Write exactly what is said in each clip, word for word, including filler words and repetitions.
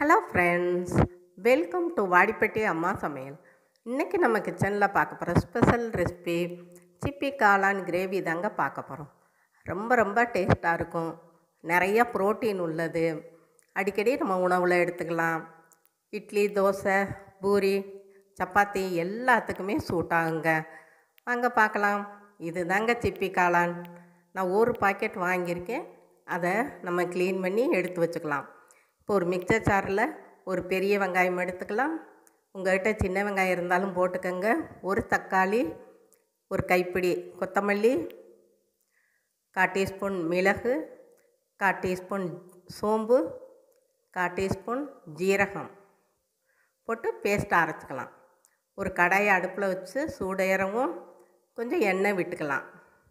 Hello friends, welcome to Vadipatti அம்மா சமையல். இன்றைக்கி நம்ம கிச்சனில் பார்க்க போகிற ஸ்பெஷல் ரெசிபி சிப்பி காளான் கிரேவி தாங்க பார்க்க போகிறோம். ரொம்ப ரொம்ப டேஸ்ட்டாக இருக்கும். நிறைய புரோட்டீன் உள்ளது. அடிக்கடி நம்ம உணவில் எடுத்துக்கலாம். இட்லி, தோசை, பூரி, சப்பாத்தி எல்லாத்துக்குமே சூட் ஆகுங்க. வாங்க பார்க்கலாம். இது தாங்க சிப்பி காளான். நான் ஒரு பாக்கெட் வாங்கியிருக்கேன். அதை நம்ம க்ளீன் பண்ணி எடுத்து வச்சுக்கலாம். இப்போ ஒரு மிக்சர் ஜாரில் ஒரு பெரிய வெங்காயம் எடுத்துக்கலாம். உங்கள்கிட்ட சின்ன வெங்காயம் இருந்தாலும் போட்டுக்கோங்க. ஒரு தக்காளி, ஒரு கைப்பிடி கொத்தமல்லி, கால் டீஸ்பூன் மிளகு, கால் டீஸ்பூன் சோம்பு, கால் டீஸ்பூன் ஜீரகம் போட்டு பேஸ்ட் அரைச்சிக்கலாம். ஒரு கடாயை அடுப்பில் வச்சு சூடேறவும் கொஞ்சம் எண்ணெய் விட்டுக்கலாம்.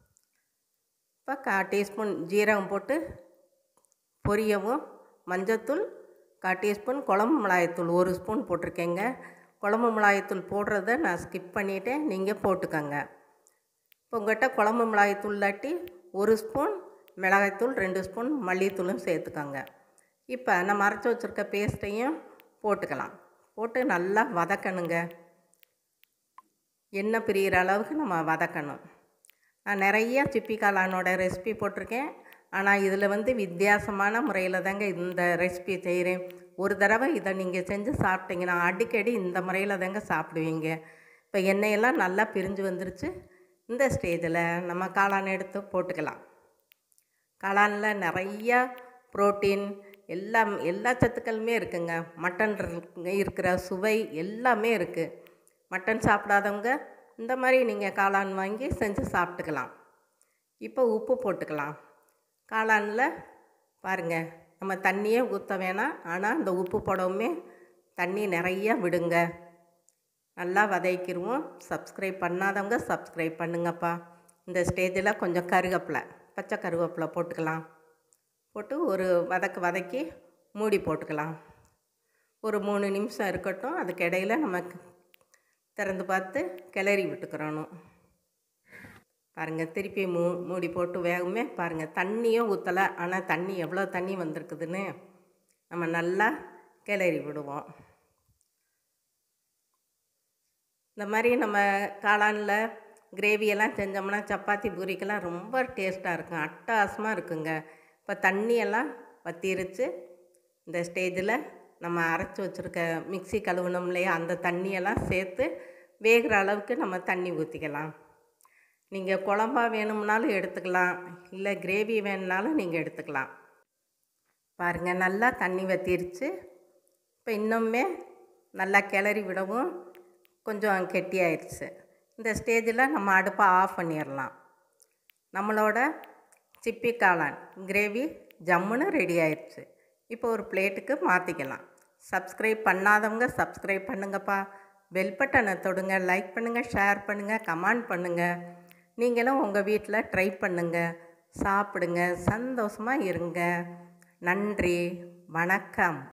இப்போ கால் டீஸ்பூன் ஜீரகம் போட்டு பொரியவும் மஞ்சத்தூள், கால் டீஸ்பூன் குழம்பு மிளகாய்த்தூள் ஒரு ஸ்பூன் போட்டிருக்கேங்க. குழம்பு மிளகாய்த்தூள் போடுறத நான் ஸ்கிப் பண்ணிவிட்டேன், நீங்கள் போட்டுக்கோங்க. இப்போ உங்கள்கிட்ட குழம்பு மிளகாய்த்தூள் இல்லாட்டி ஒரு ஸ்பூன் மிளகாய்த்தூள், ரெண்டு ஸ்பூன் மல்லித்தூளும் சேர்த்துக்கோங்க. இப்போ நம்ம அரைச்சி வச்சுருக்க பேஸ்ட்டையும் போட்டுக்கலாம். போட்டு நல்லா வதக்கணுங்க. எண்ணெய் பிரிகிற அளவுக்கு நம்ம வதக்கணும். நான் நிறையா சிப்பி காளானோட ரெசிபி போட்டிருக்கேன். ஆனால் இதில் வந்து வித்தியாசமான முறையில் தாங்க இந்த ரெசிபி செய்கிறேன். ஒரு தடவை இதை நீங்கள் செஞ்சு சாப்பிட்டீங்கன்னா அடிக்கடி இந்த முறையில் தாங்க சாப்பிடுவீங்க. இப்போ எண்ணெயெல்லாம் நல்லா பிரிஞ்சு வந்துருச்சு. இந்த ஸ்டேஜில் நம்ம காளான் எடுத்து போட்டுக்கலாம். காளானில் நிறையா புரோட்டீன் எல்லாம் எல்லா சத்துக்களுமே இருக்குங்க. மட்டன் இருக்கிற சுவை எல்லாமே இருக்குது. மட்டன் சாப்பிடாதவங்க இந்த மாதிரி நீங்கள் காளான் வாங்கி செஞ்சு சாப்பிட்டுக்கலாம். இப்போ உப்பு போட்டுக்கலாம். காளானில் பாருங்கள், நம்ம தண்ணியே ஊற்ற வேணாம். ஆனால் இந்த உப்பு போடவுமே தண்ணி நிறையா விடுங்க. நல்லா வதக்கிடுவோம். சப்ஸ்கிரைப் பண்ணாதவங்க சப்ஸ்கிரைப் பண்ணுங்கப்பா. இந்த ஸ்டேஜில் கொஞ்சம் கருவேப்பிலை, பச்சை கருவேப்பிலை போட்டுக்கலாம். போட்டு ஒரு வதக்கு வதக்கி மூடி போட்டுக்கலாம். ஒரு மூணு நிமிஷம் இருக்கட்டும். அதுக்கு இடையில் நம்ம திறந்து பார்த்து கிளறி விட்டுக்கிறணும். பாருங்கள், திருப்பி மூ மூடி போட்டு வேகுமே. பாருங்கள், தண்ணியும் ஊற்றலை. ஆனால் தண்ணி எவ்வளோ தண்ணி வந்திருக்குதுன்னு நம்ம நல்லா கிளறி விடுவோம். இந்த மாதிரி நம்ம காளானில் கிரேவியெல்லாம் செஞ்சோம்னா சப்பாத்தி பூரிக்கெல்லாம் ரொம்ப டேஸ்ட்டாக இருக்கும். அட்டகாசமாக இருக்குங்க. இப்போ தண்ணியெல்லாம் வற்றிருச்சு. இந்த ஸ்டேஜில் நம்ம அரைச்சி வச்சுருக்க மிக்ஸி கழுவுனோம் இல்லையா, அந்த தண்ணியெல்லாம் சேர்த்து வேகிற அளவுக்கு நம்ம தண்ணி ஊற்றிக்கலாம். நீங்கள் குழம்பா வேணும்னாலும் எடுத்துக்கலாம், இல்லை கிரேவி வேணுனாலும் நீங்கள் எடுத்துக்கலாம். பாருங்கள், நல்லா தண்ணி வற்றிருச்சு. இப்போ இன்னுமே நல்லா கிளறி விடவும் கொஞ்சம் கெட்டியாயிடுச்சு. இந்த ஸ்டேஜில் நம்ம அடுப்பை ஆஃப் பண்ணிடலாம். நம்மளோட சிப்பி காளான் கிரேவி ஜம்முன்னு ரெடி ஆயிடுச்சு. இப்போ ஒரு பிளேட்டுக்கு மாற்றிக்கலாம். சப்ஸ்கிரைப் பண்ணாதவங்க சப்ஸ்கிரைப் பண்ணுங்கப்பா. பெல் பட்டனை தொடுங்க. லைக் பண்ணுங்கள், ஷேர் பண்ணுங்கள், கமெண்ட் பண்ணுங்கள். நீங்களும் உங்கள் வீட்டில் ட்ரை பண்ணுங்கள், சாப்பிடுங்க, சந்தோஷமாக இருங்க. நன்றி, வணக்கம்.